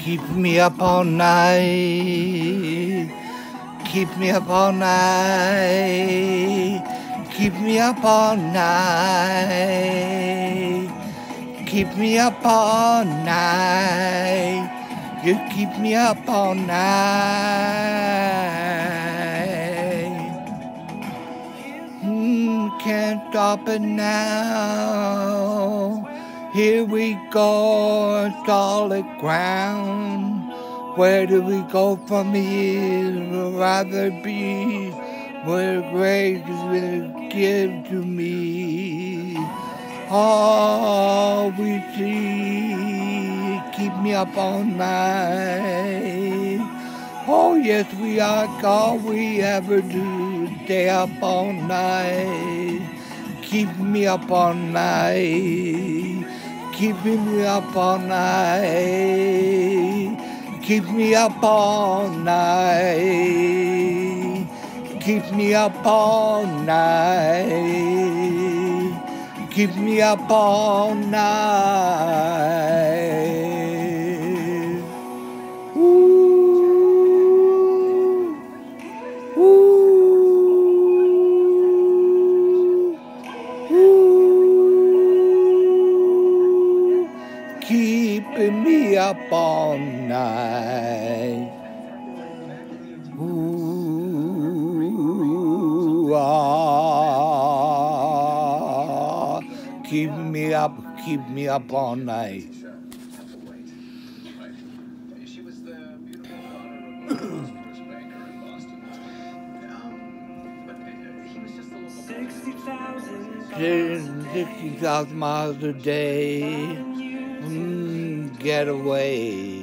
Keep me up all night. Keep me up all night. Keep me up all night. Keep me up all night. You keep me up all night. Can't stop it now. Here we go, solid ground. Where do we go from here? I'd rather be where grace will give to me. All we see, keep me up all night. Oh yes, we are all we ever do, stay up all night. Keep me up all night. Keep me up all night. Keep me up all night. Keep me up all night. Keep me up all night. Ooh. Ooh. Ooh. Keeping me up all night. Ooh, keep me up all night. She was the beautiful daughter of a first banker in Boston. But he was just a local 60,000 miles a day. Get away.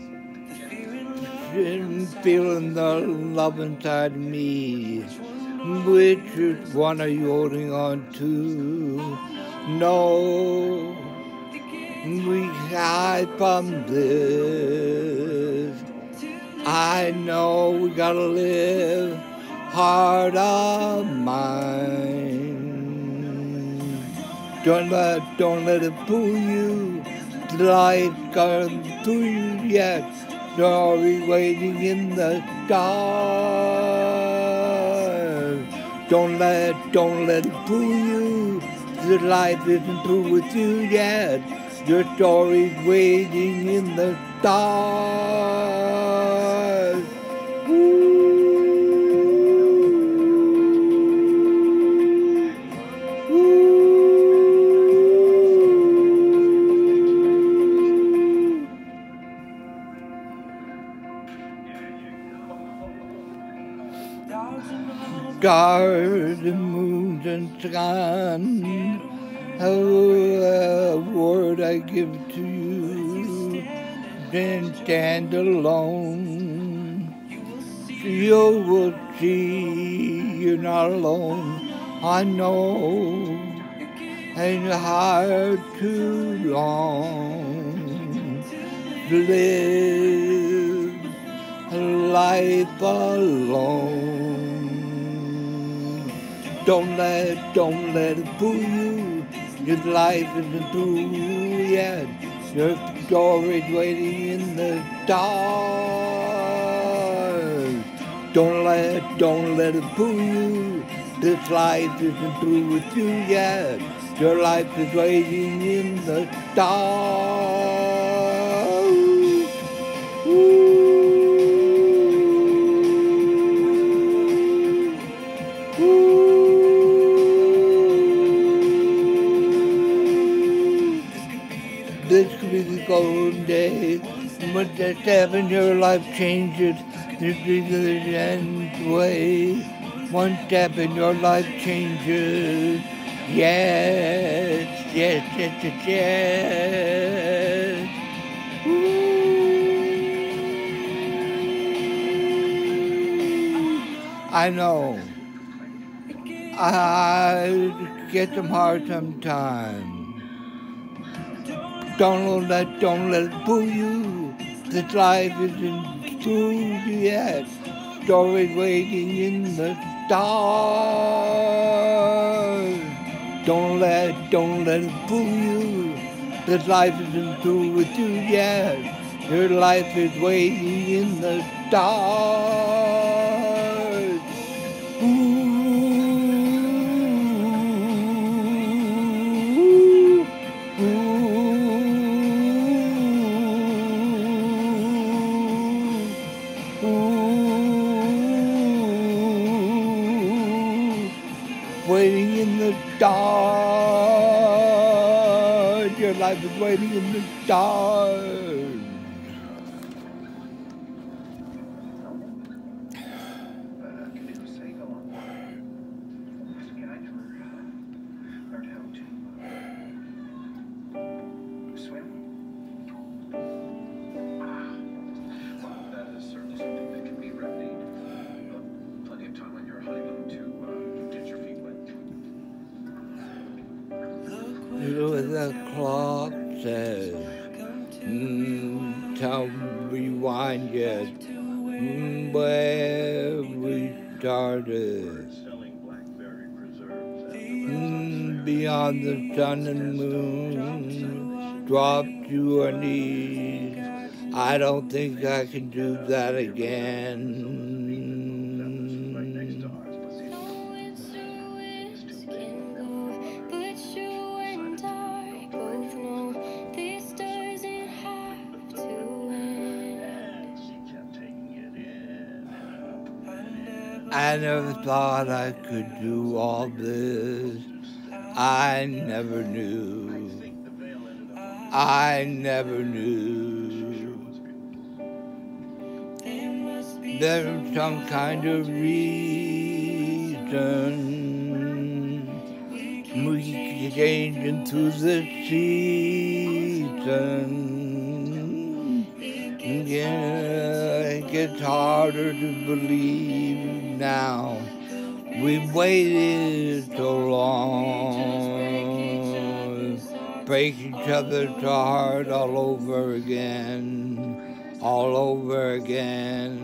Feeling the love inside me. Which one are you holding on to? No, we hide from this. I know we gotta live heart of mine. Don't let it fool you. Life gone through you yet. Story waiting in the dark. Don't let it fool you. The life isn't through with you yet. Your story's waiting in the dark. Stars and moons and sun, a word I give to you, then stand alone. You will see you're not alone, I know, and hard too long to live life alone. Don't let it fool you. Your life isn't through yet. Your story's waiting in the dark. Don't let it fool you. This life isn't through with you yet. Your life is waiting in the dark. This could be the golden day. But that step in your life changes. This is the end way. One step in your life changes. Yes, yes, yes, yes, yes. I know. I get them hard sometimes. Don't let it fool you. This life isn't through yet. Story waiting in the dark. Don't let it fool you. This life isn't through with you yet. Your life is waiting in the dark. Ooh, waiting in the dark. Your life is waiting in the dark. The clock says, time rewind yet, where we started. Beyond the sun and moon, drop to your knees. I don't think I can do that again. I never thought I could do all this. I never knew. I never knew. There's some kind of reason we change into the season. Yeah, it gets harder to believe now. We've waited so long, break each other's heart all over again, all over again,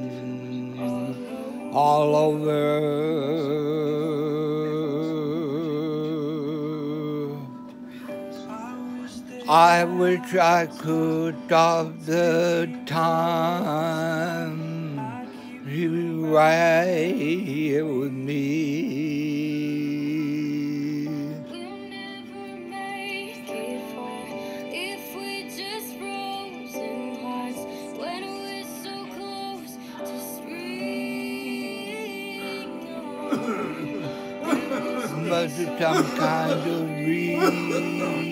all over. I wish I could stop the time. You be right here with me. We'll never make it far if we just frozen hearts when we're so close to spring. But there's some kind of reason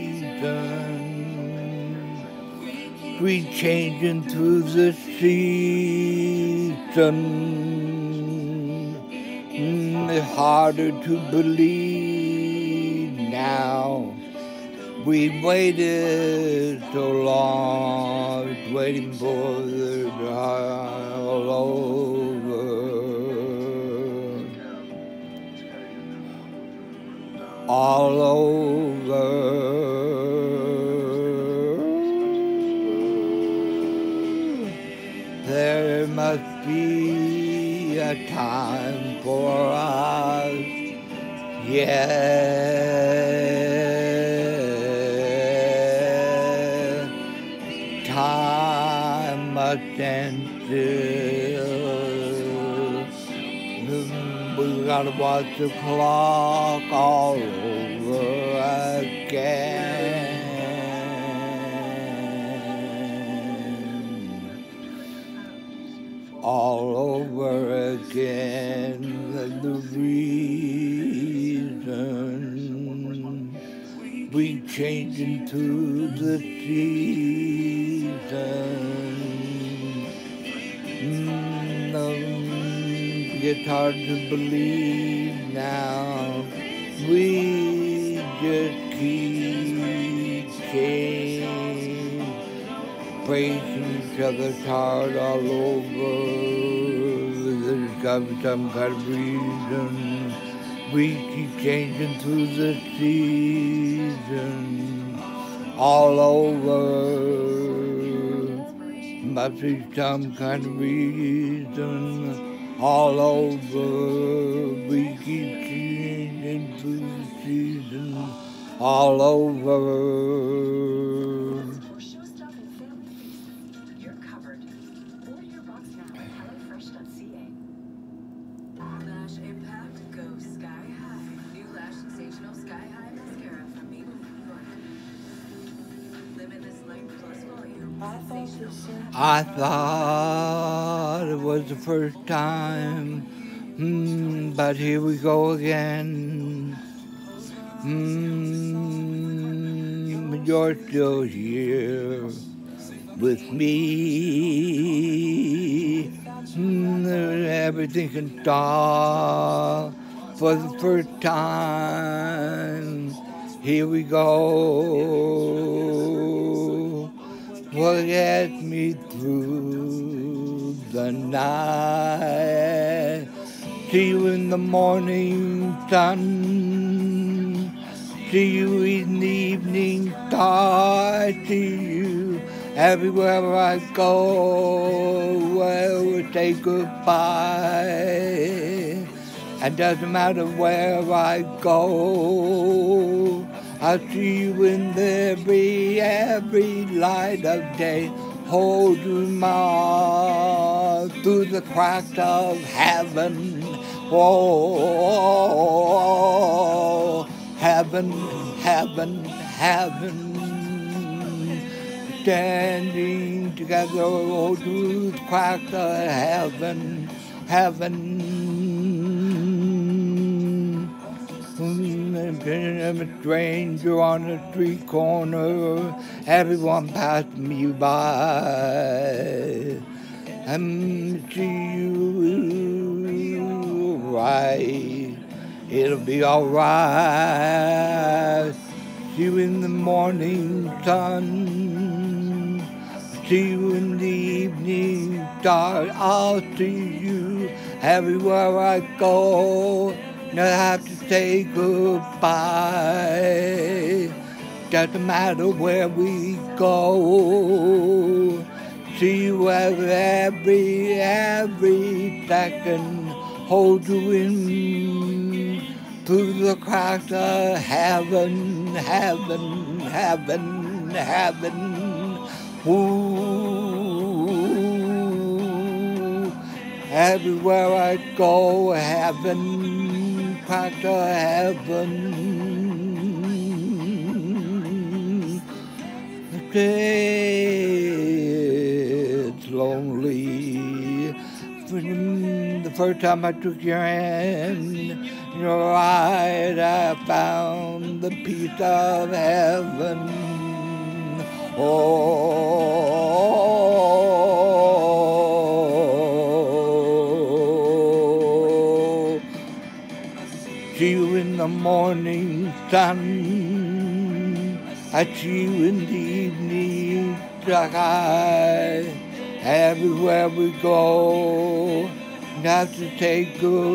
we changing through the season. It's harder to believe now. We waited so long, waiting for the all over. All over. There must be a time for us, yeah. Time must stand still. We gotta watch the clock all over again. All over again, the reason we change into the season. It's hard to believe now. We just keep changing, breaking each other's heart all over. There's got to be some kind of reason. We keep changing through the season. All over. Must be some kind of reason. All over. We keep changing through the season. All over. Lash Impact, go sky high. New Lash Sensational Sky High Mascara from Maybelline, New York. Limitless light plus volume. Sensational. I thought it was the first time, but here we go again. But you're still here with me. Everything can stop for the first time. Here we go. Will get me through the night. See you in the morning sun. See you in the evening star. See you everywhere I go. Well, we say goodbye. And doesn't matter where I go. I'll see you in every light of day. Hold you through the cracks of heaven. Oh, heaven, heaven, heaven. Standing together all through the cracks of heaven, heaven. I'm a stranger on a street corner, everyone passing me by. I'm see you right, it'll be alright. See you in the morning sun, see you in the evening star. I'll see you everywhere I go. Now I have to say goodbye. Doesn't matter where we go. See you every second. Hold you in through the cracks of heaven, heaven, heaven, heaven. Ooh, everywhere I go, heaven. Cracks of heaven. It's lonely. The first time I took your hand, you're right, I found the peace of heaven. Oh, see you in the morning sun. I see you in the evening sky. Everywhere we go, we have to say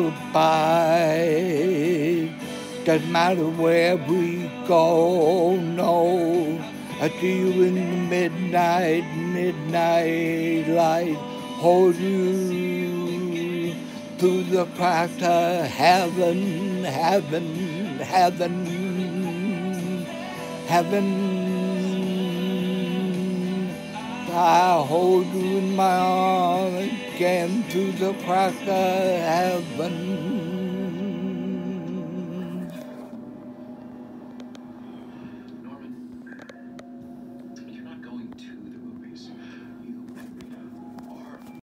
goodbye. Doesn't matter where we go, no. I see you in the midnight light. Hold you through the cracks of heaven, heaven, heaven, heaven. I hold you in my arms again through the cracks of heaven.